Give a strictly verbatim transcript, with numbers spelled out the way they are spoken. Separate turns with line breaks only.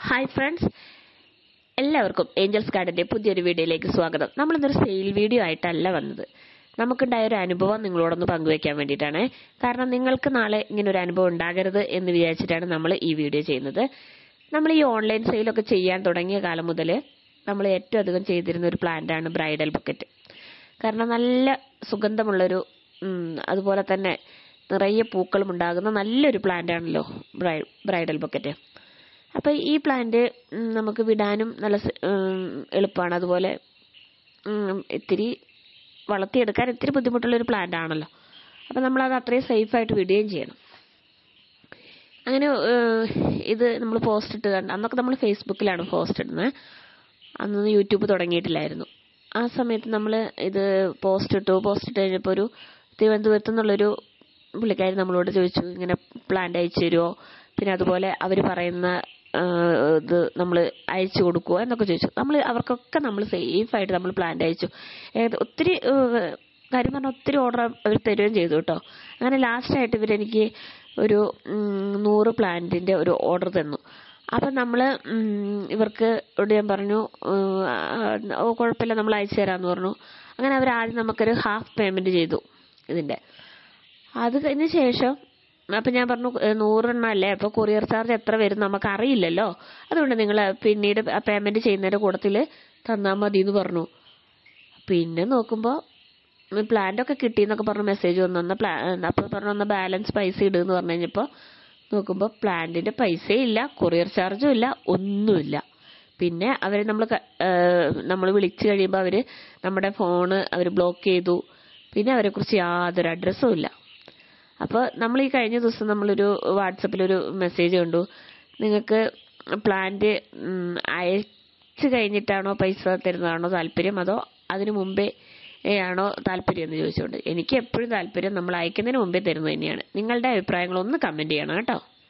Hi friends, എല്ലാവർക്കും ഏഞ്ചൽസ് ഗാർഡന്റെ പുതിയൊരു വീഡിയോയിലേക്ക് സ്വാഗതം. നമ്മളിന്നൊരു സെയിൽ വീഡിയോ ആയിട്ടല്ല വന്നത്. നമുക്കുണ്ടായ ഒരു അനുഭവം നിങ്ങളോടൊന്ന് പങ്കുവെക്കാൻ വേണ്ടിയിട്ടാണ്. കാരണം നിങ്ങൾക്ക് നാളെ ഇങ്ങനെ ഒരു അനുഭവം ഉണ്ടാകരുത് എന്ന് വിചാരിച്ചിട്ടാണ് നമ്മൾ ഈ വീഡിയോ ചെയ്യുന്നത്. നമ്മൾ ഈ ഓൺലൈൻ സെയിലൊക്കെ ചെയ്യാൻ തുടങ്ങിയ കാലം മുതൽ നമ്മൾ ഏറ്റവും അധികം ചെയ്തിരുന്ന ഒരു പ്ലാന്റാണ് ബ്രൈഡൽ ബൊക്കറ്റ്. കാരണം നല്ല സുഗന്ധമുള്ളൊരു അതുപോലെ തന്നെ നിറയെ പൂക്കളും ഉണ്ടാകുന്ന നല്ലൊരു പ്ലാന്റ് ആണല്ലോ ബ്രൈഡൽ ബൊക്കറ്റ്. അപ്പോൾ ഈ പ്ലാന്റ് നമുക്ക് വിടാനും നല്ല എളുപ്പമാണ്. അതുപോലെ ഇത്തിരി വളർത്തിയെടുക്കാൻ ഇത്തിരി ബുദ്ധിമുട്ടുള്ളൊരു പ്ലാന്റ് ആണല്ലോ. അപ്പം നമ്മളത് അത്രയും സേഫായിട്ട് വിടുകയും ചെയ്യണം. അങ്ങനെ ഇത് നമ്മൾ പോസ്റ്റ് ഇട്ട് കണ്ട് അന്നൊക്കെ നമ്മൾ ഫേസ്ബുക്കിലാണ് പോസ്റ്റ് ഇടുന്നത്. അന്നൊന്നും യൂട്യൂബ് തുടങ്ങിയിട്ടില്ലായിരുന്നു. ആ സമയത്ത് നമ്മൾ ഇത് പോസ്റ്റ് ഇട്ടു. പോസ്റ്റ് ഇട്ട് കഴിഞ്ഞപ്പോൾ ഒരു തിരുവനന്തപുരത്തു നിന്നുള്ളൊരു പുള്ളിക്കാരി നമ്മളോട് ചോദിച്ചു, ഇങ്ങനെ പ്ലാന്റ് അയച്ചു തരുമോ, പിന്നെ അതുപോലെ അവർ പറയുന്ന ഇത് നമ്മൾ അയച്ചു കൊടുക്കുമോ എന്നൊക്കെ ചോദിച്ചു. നമ്മൾ അവർക്കൊക്കെ നമ്മൾ സേഫായിട്ട് നമ്മൾ പ്ലാന്റ് അയച്ചു. ഒത്തിരി കാര്യം പറഞ്ഞാൽ ഒത്തിരി ഓർഡർ അവർ തരുകയും ചെയ്തു കേട്ടോ. അങ്ങനെ ലാസ്റ്റായിട്ട് ഇവരെനിക്ക് ഒരു നൂറ് പ്ലാന്റിൻ്റെ ഒരു ഓർഡർ തന്നു. അപ്പം നമ്മൾ ഇവർക്ക് ഇവിടെ ഞാൻ പറഞ്ഞു, ഓ കുഴപ്പമില്ല, നമ്മൾ അയച്ചു തരാമെന്ന് പറഞ്ഞു. അങ്ങനെ അവർ ആദ്യം നമുക്കൊരു ഹാഫ് പേയ്മെൻറ്റ് ചെയ്തു ഇതിൻ്റെ. അത് കഴിഞ്ഞ ശേഷം അപ്പം ഞാൻ പറഞ്ഞു, നൂറെണ്ണം അല്ലേ, അപ്പോൾ കൊറിയർ ചാർജ് എത്ര വരും നമുക്ക് അറിയില്ലല്ലോ, അതുകൊണ്ട് നിങ്ങൾ പിന്നീട് പേയ്മെൻറ്റ് ചെയ്യുന്നതിൻ്റെ കൂട്ടത്തിൽ തന്നാൽ മതി എന്ന് പറഞ്ഞു. പിന്നെ നോക്കുമ്പോൾ പ്ലാന്റൊക്കെ കിട്ടിയെന്നൊക്കെ പറഞ്ഞ് മെസ്സേജ് വന്നു. എന്നാൽ പ്ലാ അപ്പോൾ പറഞ്ഞു ഒന്ന് ബാലൻസ് പൈസ ഇടുമെന്ന് പറഞ്ഞു കഴിഞ്ഞപ്പോൾ നോക്കുമ്പോൾ പ്ലാന്റിൻ്റെ പൈസയും ഇല്ല, കൊറിയർ ചാർജും ഇല്ല, ഒന്നുമില്ല. പിന്നെ അവർ നമ്മൾ നമ്മൾ വിളിച്ചു കഴിയുമ്പോൾ അവർ നമ്മുടെ ഫോണ് അവർ ബ്ലോക്ക് ചെയ്തു. പിന്നെ അവരെക്കുറിച്ച് യാതൊരു അഡ്രസ്സും ഇല്ല. അപ്പോൾ നമ്മൾ ഈ കഴിഞ്ഞ ദിവസം നമ്മളൊരു വാട്സപ്പിലൊരു മെസ്സേജ് കണ്ടു, നിങ്ങൾക്ക് പ്ലാന്റ് അയച്ചു കഴിഞ്ഞിട്ടാണോ പൈസ തരുന്നതാണോ താല്പര്യം, അതോ അതിനു മുമ്പേ ആണോ താല്പര്യം എന്ന് ചോദിച്ചുകൊണ്ട്. എനിക്ക് എപ്പോഴും താല്പര്യം നമ്മൾ അയക്കുന്നതിന് മുമ്പേ തരുന്നത് തന്നെയാണ്. നിങ്ങളുടെ അഭിപ്രായങ്ങളൊന്ന് കമൻറ്റ് ചെയ്യണം കേട്ടോ.